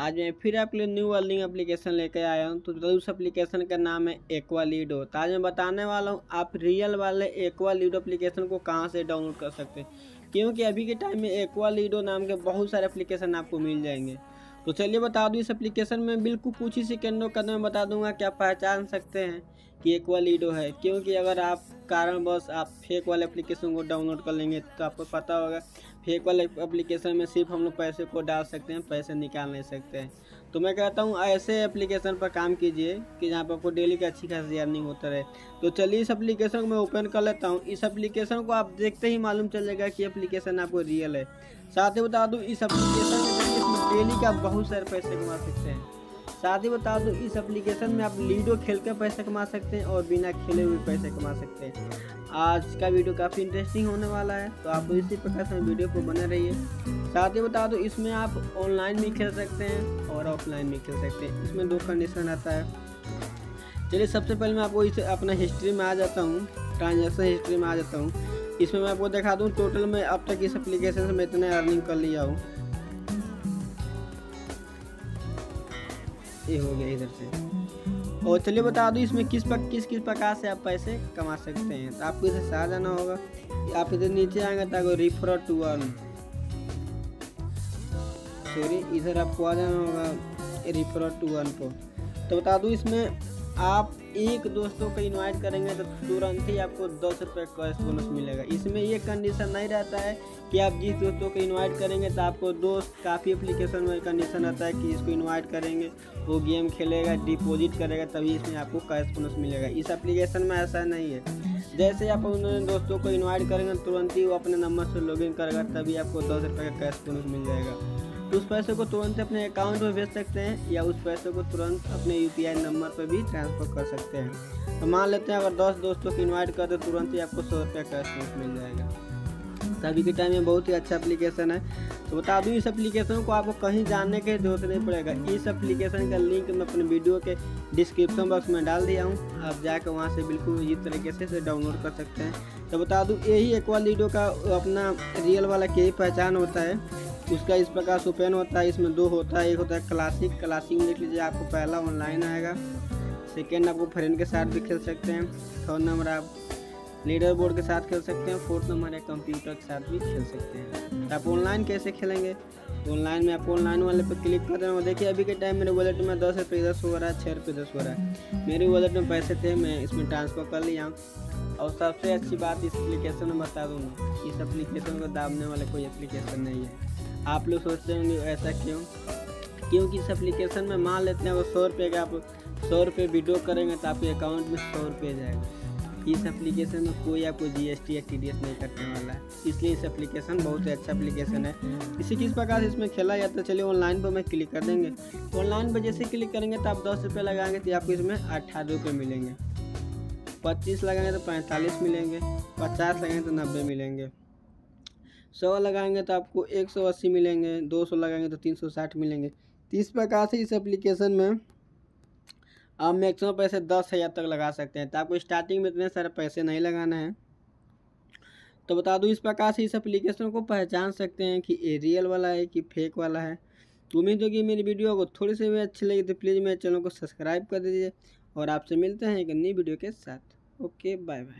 आज मैं फिर आपके लिए न्यू अर्निंग एप्लीकेशन लेकर आया हूं। तो उस एप्लीकेशन का नाम है एक्वालिडो। तो आज मैं बताने वाला हूं आप रियल वाले एक्वालिडो एप्लीकेशन को कहां से डाउनलोड कर सकते हैं, क्योंकि अभी के टाइम में एक्वालिडो नाम के बहुत सारे एप्लीकेशन आपको मिल जाएंगे। तो चलिए बता दूं, इस एप्लीकेशन में बिल्कुल कुछ ही सेकंडों के अंदर में बता दूंगा कि आप पहचान सकते हैं कि एक्वालिडो है। क्योंकि अगर आप कारणवश आप फेक वाले एप्लीकेशन को डाउनलोड कर लेंगे तो आपको पता होगा फेक वाले एप्लीकेशन में सिर्फ हम लोग पैसे को डाल सकते हैं, पैसे निकाल नहीं सकते हैं। तो मैं कहता हूँ ऐसे एप्लीकेशन पर काम कीजिए कि जहाँ पर आपको डेली की अच्छी खासी अर्निंग होता रहे। तो चलिए इस एप्लीकेशन को मैं ओपन कर लेता हूँ। इस एप्लीकेशन को आप देखते ही मालूम चल जाएगा कि एप्लीकेशन आपको रियल है। साथ ही बता दूँ, इस एप्लीकेशन में डेली का बहुत सारे पैसे कमा सकते हैं। साथ ही बता दूं, इस एप्लीकेशन में आप लूडो खेल कर पैसे कमा सकते हैं और बिना खेले हुए पैसे कमा सकते हैं। आज का वीडियो काफ़ी इंटरेस्टिंग होने वाला है, तो आप इसी प्रकार से वीडियो को बने रहिए। साथ ही बता दूं, इसमें आप ऑनलाइन भी खेल सकते हैं और ऑफलाइन भी खेल सकते हैं। इसमें 2 कंडीशन आता है। चलिए सबसे पहले मैं आपको इस अपना हिस्ट्री में आ जाता हूँ, ट्रांजेक्शन हिस्ट्री में आ जाता हूँ। इसमें मैं आपको दिखा दूँ टोटल में अब तक इस एप्लीकेशन से मैं इतने अर्निंग कर लिया हूँ। ये हो गया इधर से। और चलिए बता दूं, इसमें किस प्रकार से आप पैसे कमा सकते हैं। तो आपको इसे साथ जाना होगा, आप इधर नीचे आएंगे तो रिफर टू अर्न, सॉरी इधर आपको आ जाना होगा रिफर टू अर्न को। तो बता दूं, इसमें आप एक दोस्तों को इनवाइट करेंगे तो तुरंत ही आपको 10 रुपये कैश बोनस मिलेगा। इसमें ये कंडीशन नहीं रहता है कि आप जिस दोस्तों को इनवाइट करेंगे तो आपको दोस्त, काफ़ी एप्लीकेशन में कंडीशन रहता है कि इसको इनवाइट करेंगे, वो गेम खेलेगा, डिपॉजिट करेगा, तभी इसमें आपको कैश बोनस मिलेगा। इस एप्लीकेशन में ऐसा नहीं है। जैसे आप उन दोस्तों को इन्वाइट करेंगे तुरंत ही वो अपने नंबर से लॉगिन करेगा, तभी आपको 10 रुपये का कैश बोनस मिल जाएगा। उस पैसे को तुरंत अपने अकाउंट में भेज सकते हैं या उस पैसे को तुरंत अपने UPI नंबर पर भी ट्रांसफ़र कर सकते हैं। तो मान लेते हैं अगर 10 दोस्तों को इनवाइट कर दो, तुरंत ही आपको 100 रुपये कैश बोनस मिल जाएगा। अभी के टाइम में बहुत ही अच्छा एप्लीकेशन है। तो बता दूं, इस एप्लीकेशन को आपको कहीं जाने की जरूरत नहीं पड़ेगा। इस एप्लीकेशन का लिंक मैं अपने वीडियो के डिस्क्रिप्शन बॉक्स में डाल दिया हूँ, आप जाकर वहाँ से बिल्कुल इस तरीके से डाउनलोड कर सकते हैं। तो बता दूं, यही एक्वालिडो का अपना रियल वाला की पहचान होता है। उसका इस प्रकार से ओपन होता है। इसमें 2 होता है, एक होता है क्लासिक में देख लीजिए, आपको पहला ऑनलाइन आएगा, सेकेंड आपको फ्रेंड के साथ भी खेल सकते हैं, 3rd नंबर आप लीडर बोर्ड के साथ खेल सकते हैं, 4th नंबर है कंप्यूटर के साथ भी खेल सकते हैं। तो आप ऑनलाइन कैसे खेलेंगे, तो ऑनलाइन में आपको ऑनलाइन वाले पे क्लिक कर देना। देखिए अभी के टाइम मेरे वॉलेट में 10 रुपये 10 हो रहा है, 6 रुपये 10 हो रहा है। मेरे वॉलेट में पैसे थे, मैं इसमें ट्रांसफ़र कर लिया हूँ। और सबसे अच्छी बात इस एप्लीकेशन में बता दूँगा, इस एप्लीकेशन को दाबने वाले कोई एप्लीकेशन नहीं है। आप लोग सोचते होंगे ऐसा क्यों, क्योंकि इस एप्लीकेशन में मान लेते हैं वो 100 रुपये का, आप 100 रुपये विड्रॉ करेंगे तो आपके अकाउंट में 100 रुपये जाएगा। इस एप्लीकेशन में कोई आपको GST या TDS नहीं कटने वाला है, इसलिए इस एप्लीकेशन बहुत ही अच्छा एप्लीकेशन है। इसी किस प्रकार से इसमें खेला जाता है, चलिए ऑनलाइन पर मैं क्लिक कर देंगे। ऑनलाइन पर जैसे क्लिक करेंगे तो आप 10 रुपये लगाएंगे तो आपको इसमें 18 रुपये मिलेंगे, 25 लगाएंगे तो 45 मिलेंगे, 50 लगाएंगे तो 90 मिलेंगे, 100 लगाएंगे तो आपको 180 मिलेंगे, 200 लगाएंगे तो 360 मिलेंगे। तो इस प्रकार से इस एप्लीकेशन में आप मैक्सिमम पैसे 10,000 तक लगा सकते हैं। तो आपको स्टार्टिंग में इतने सारे पैसे नहीं लगाना है। तो बता दूं, इस प्रकार से इस एप्लीकेशन को पहचान सकते हैं कि ये रियल वाला है कि फेक वाला है। तो उम्मीद है कि मेरी वीडियो को थोड़ी सी भी अच्छी लगी तो प्लीज़ मेरे चैनल को सब्सक्राइब कर दीजिए और आपसे मिलते हैं एक नई वीडियो के साथ। Okay, bye bye.